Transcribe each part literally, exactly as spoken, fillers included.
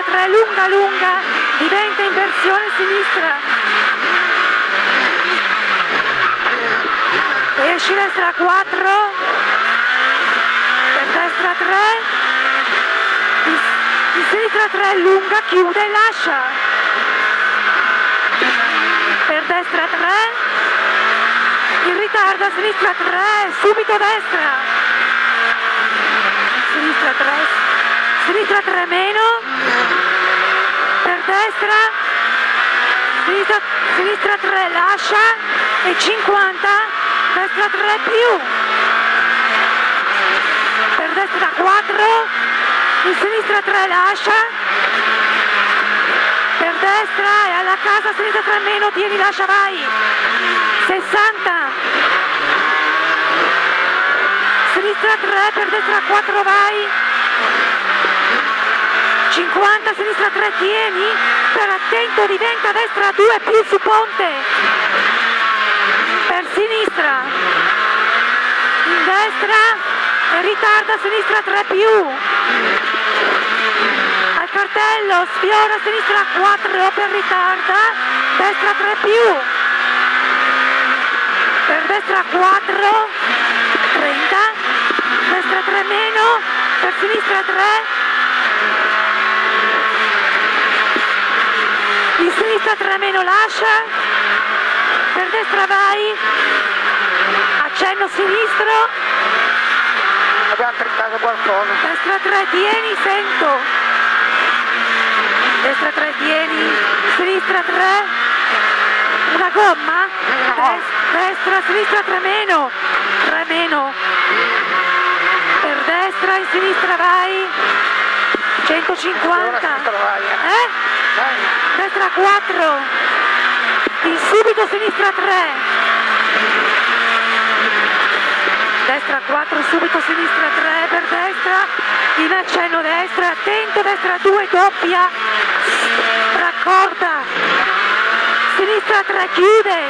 tre lunga lunga, diventa inversione sinistra, esci destra quattro, per destra tre, di, di sinistra tre lunga, chiude e lascia, per destra tre, in ritardo a sinistra tre, subito destra, sinistra tre, sinistra tre meno, per destra, sinistra, sinistra tre lascia e cinquanta, destra tre più, per destra quattro, in sinistra tre lascia, per destra e alla casa sinistra tre meno, tieni, lascia, vai, sessanta, sinistra tre, per destra quattro, vai, cinquanta, sinistra tre, tieni, per attento, diventa destra due più su ponte, per sinistra, in destra e ritarda sinistra tre più, al cartello sfiora sinistra quattro, per ritarda, destra tre più, per destra quattro, trenta, destra tre meno, per sinistra tre, in sinistra tre meno lascia, per destra vai, accenno sinistro, abbiamo trincato qualcosa, destra tre tieni, sento, destra tre tieni, sinistra tre, una gomma, Des, destra, sinistra tre meno, tre meno, per destra, in sinistra vai, centocinquanta, eh? Destra quattro, in subito sinistra tre, destra quattro, subito sinistra tre, per destra, in accenno destra, attento, destra due, doppia, raccorda, sinistra tre, chiude,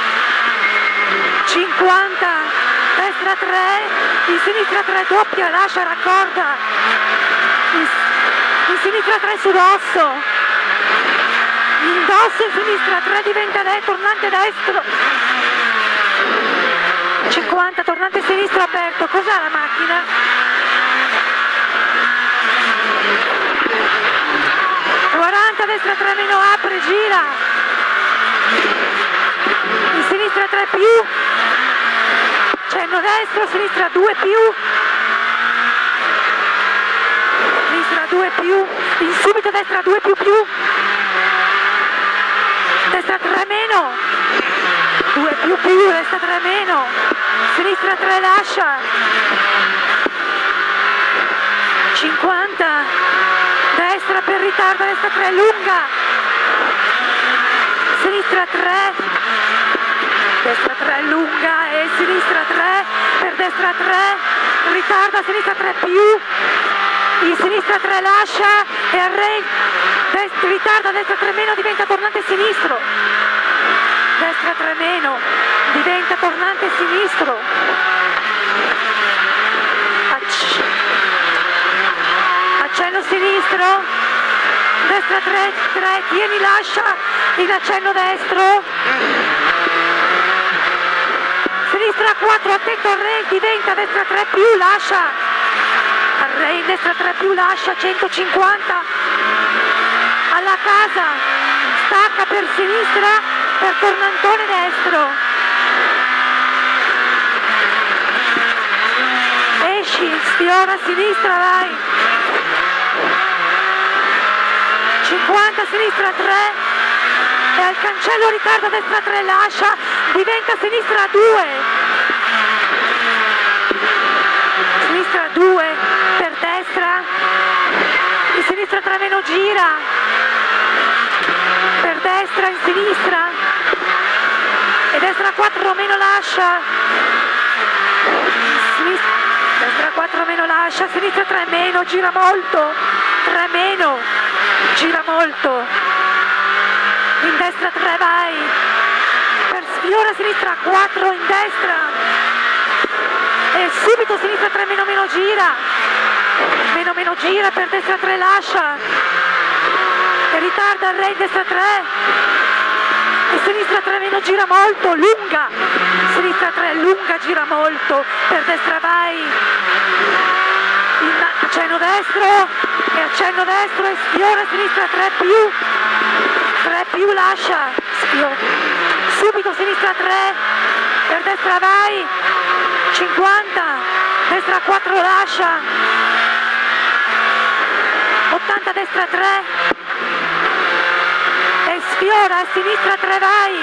cinquanta, destra tre, in sinistra tre, doppia, lascia, raccorda, in, in sinistra tre sull'osso, indosso in sinistra tre, diventa destro, tornante destro, cinquanta, tornante sinistro aperto, cos'ha la macchina? quaranta, destra tre meno, apre, gira, in sinistra tre più, cenno destro, sinistra due più, sinistra due più, in subito destra due più più, destra tre meno, due più più, destra tre meno, sinistra tre lascia, cinquanta, destra per ritardo, destra tre lunga, sinistra tre, destra tre lunga e sinistra tre, per destra tre, ritardo a sinistra tre più, in sinistra tre lascia e array, destra, ritardo a destra tre meno, diventa tornante sinistro, destra tre meno, diventa tornante sinistro, Acc accenno sinistro, destra tre, tre, tieni, lascia, in accenno destro, sinistra quattro, attento al re, diventa destra tre più, lascia, al re, destra tre più, lascia, centocinquanta, alla casa, stacca per sinistra, per tornantone destro, esci, sfiora a sinistra, vai, cinquanta, sinistra tre, e al cancello ritardo destra tre lascia, diventa sinistra due, sinistra due, per destra, in sinistra tre meno gira, per destra, in sinistra, e destra quattro meno lascia, sinistra, destra quattro meno lascia, sinistra tre meno, gira molto, tre meno, gira molto, in destra tre vai, per sfiora sinistra quattro, in destra, e subito sinistra tre meno meno gira, meno meno gira, per destra tre lascia, e ritarda il Re, destra tre, e sinistra tre meno, gira molto, lunga, sinistra tre, lunga, gira molto, per destra vai, in accenno destro, e accenno destro, e sfiora, sinistra tre più, tre più, lascia, sfiora, subito sinistra tre, per destra vai, cinquanta, destra quattro, lascia, ottanta, destra tre, e sfiora, a sinistra tre vai,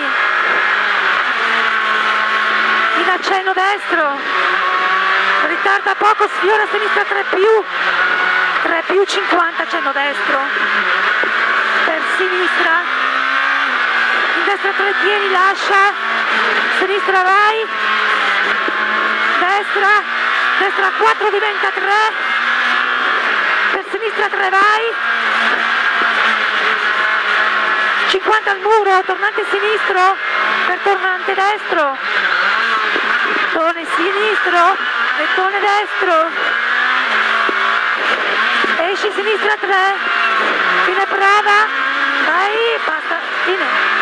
in accenno destro, ritarda poco, sfiora, a sinistra tre più, tre più, cinquanta, accenno destro, per sinistra, in destra tre tieni, lascia, sinistra vai, destra, destra quattro diventa tre, per sinistra tre vai, cinquanta al muro, tornante sinistro, per tornante destro, torne sinistro, e torne destro, esci sinistra tre, fine brava, vai, basta, fine.